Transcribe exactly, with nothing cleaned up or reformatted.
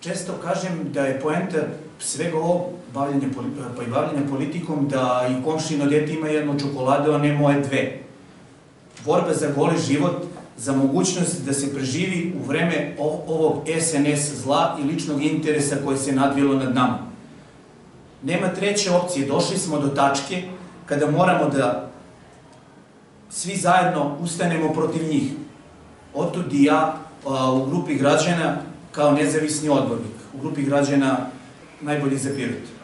često kažem da je poenta svega ovo bavljenja, pa i bavljenja politikom da i komšino dete ima jednu čokoladu, a ne moje dve. Borba za goli život, za mogućnost da se preživi u vreme ovog es en es zla i ličnog interesa koje se nadvilo nad nama. Nema treće opcije, došli smo do tačke kada moramo da svi zajedno ustanemo protiv njih. Otud i ja u grupi građana kao nezavisni odbornik, u grupi građana Najbolji za Pirot.